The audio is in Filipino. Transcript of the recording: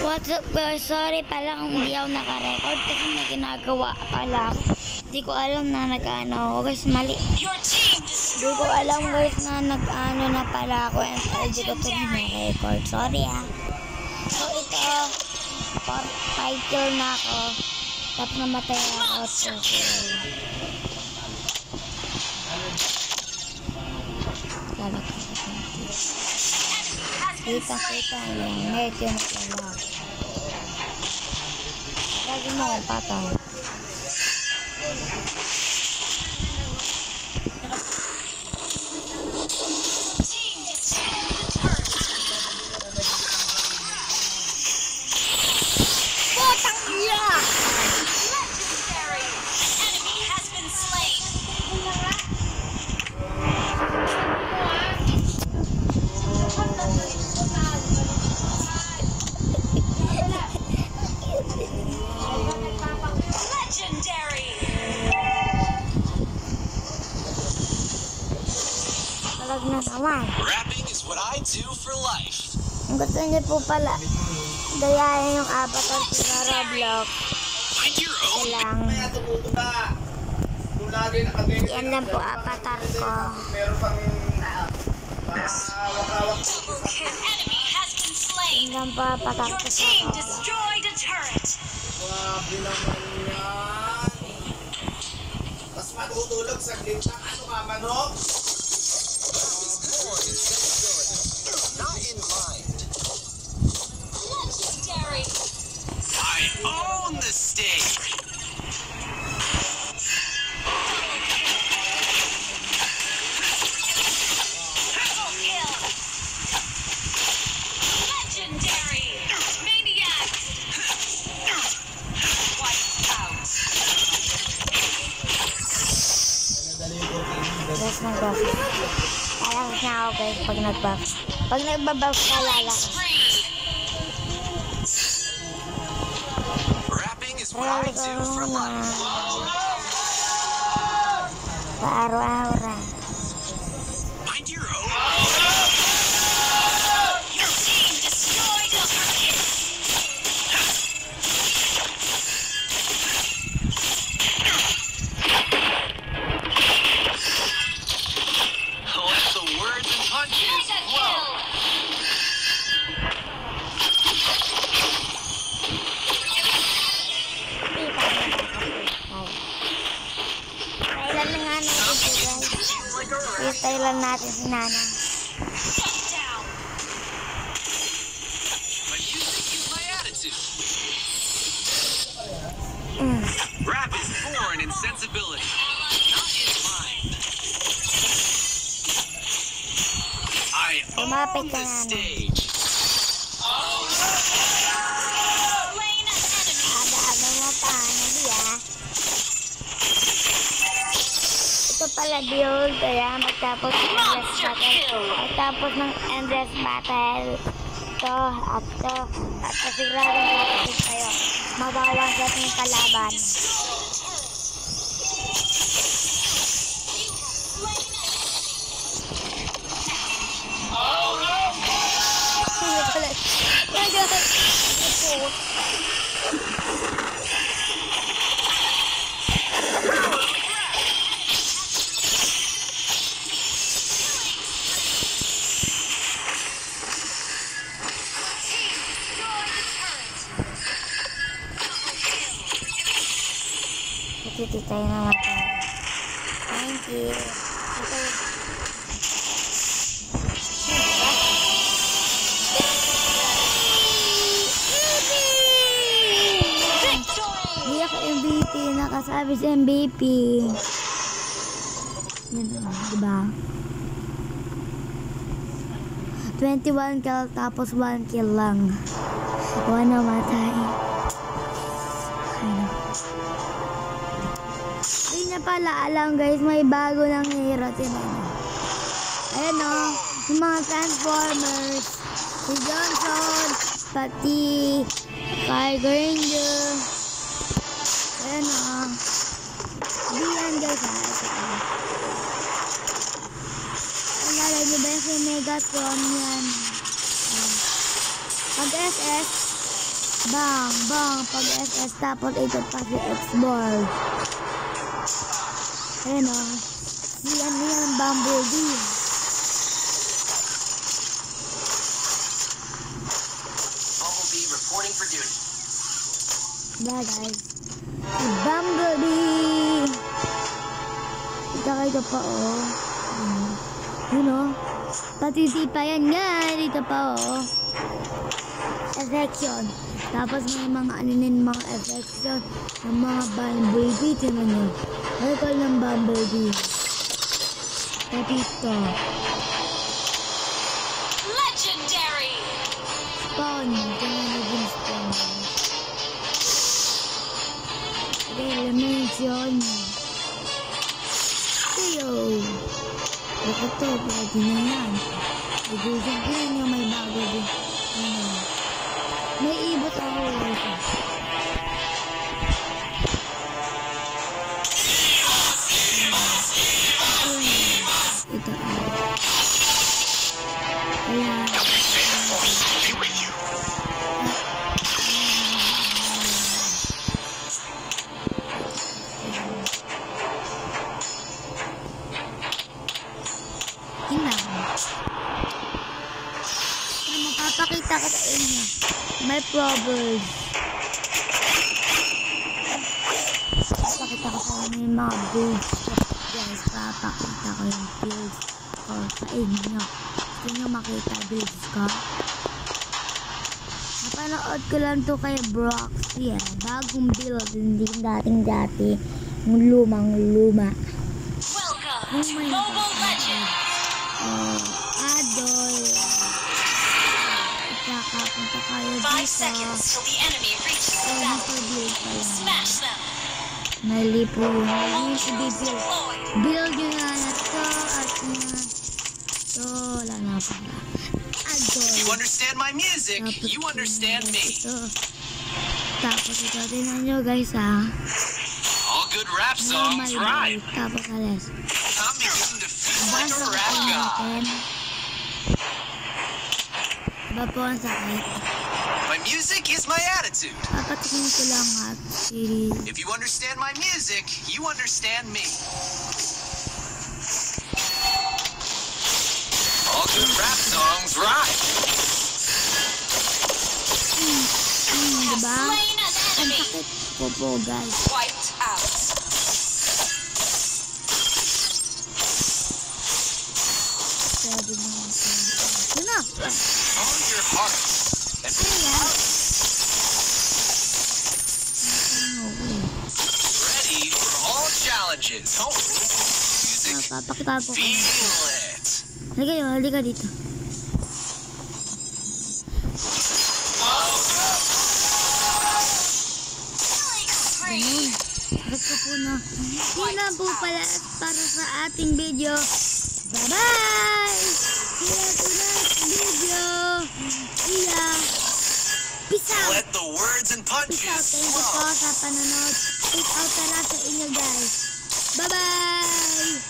What's up guys? Sorry pala kung hindi ako naka-record kasi may ginagawa pala ako. Hindi ko alam na nag-ano ako guys, mali. Hindi ko alam guys na nag-ano na pala ako and hindi ko ito na-record. Sorry ah. So ito, 5 kill na ako. Tapos namatay ako. So, kita yan. Medyo na pala. Lagi mo ang patay. Potang iya! Na naman. Rapping is what I do for life. Kung gusto niyo po pala gayahin yung avatar ko sa Roblox, lang yan lang po avatar ko. Yan lang po avatar ko sa Roblox. Mas matutulog sa glitch ng ano ka, manok? Not in mind. Legendary. I own the stage. Triple kill. Legendary. Maniac. Wiped out. Yes, nag-buff. Alam na ako guys pag nag-buff. Pag nag-buff ka lalakas. Rapping is what I do for life. Paaraw-araw. Find your own. Your team destroyed a target. Let the words and punches flow. Thailand na nga natin ito guys. I-Thailand natin si Nana. My music is my attitude. Rap is born in sensibility, not in mind. I own the stage. Aga-aga mo pa, Nabi ah. Ito pala build, kaya magtapos ng endless battle. Magtapos ng endless battle. Ito, at ito, at kasigurado natin kayo. Mabawasan yung kalaban. Tayo naman tayo. Thank you. Hindi ako MVP. Nakasabi si MVP. Yan lang, diba? 21 kill tapos 1 kill lang. 1 namatay. Ayun. Hindi na pala alam guys, may bago ng hero. Ayan o, yung mga Transformers. Si Johnson, pati Fire Ranger. Ayan o. Hindi yan guys ha. Alala nyo ba yung Megatron yan? Pag SS, Bang, bang, pag SS tapos ito pa si X-Ball. Ayan o. Si ano yan, Bumblebee. Bumblebee reporting for duty. Diba guys? Si Bumblebee. Ito pa o. Yun o. Patiti pa yan nga. Dito pa o. Effects yun. Tapos may mga ano din mga effects yun. Ng mga Bumblebee. Tinan nyo. Recall ng Bumblebee. Dito. Legendary. Spawn. Tinan nyo din spawn. Elementation. Theo. Ito to. Pwede na yan. Igusin ko yun yung may bago din. May ibot ako ito. Ito. Ayan. Tingnan. Mapapakita ko sa inyo. May proverbs. Papakita ko sa inyo yung mga builds. Guys, papakita ko yung builds ko sa inyo. Gusto nyo makita builds ko? Napanood ko lang to kay Broxy eh. Bagong build, hindi dating-dati. Yung lumang-luma. Welcome to Mobile Legends. Adol. Kakapunta kayo 5 dito. seconds till the enemy reaches the Ay, battle. nasa-build pa lang. Smash them. Mali po yun. Hindi si build. Deployed. Build yun nga na to at na to. Wala na pala. Adol. You understand my music, Tapos you understand me. ito. Tapos ito, tinan nyo guys ha. All good rap songs, right? Tapos alas. I'm beginning to feel like Basta a rap ko god. natin. Diba po ang sakit? My music is my attitude. Papatikin ko lang at series. If you understand my music, you understand me. All good rap songs, right? Diba? Slain an Ang enemy. sakit ko po guys. Wiped out. Pwede na yan. Ito na. Follow your heart. And Ano yan? Okay. ready for all challenges. Oh, music, Papakita ko kayo. feel it. Halika dito. Ganun. Gusto po na. Yun lang po pala para sa ating video. Bye-bye! See you to next video. See ya. Peace out. Let the words and Peace out. punches Thank you po flow. sa panonood. Peace out tala sa inyo guys. Bye-bye!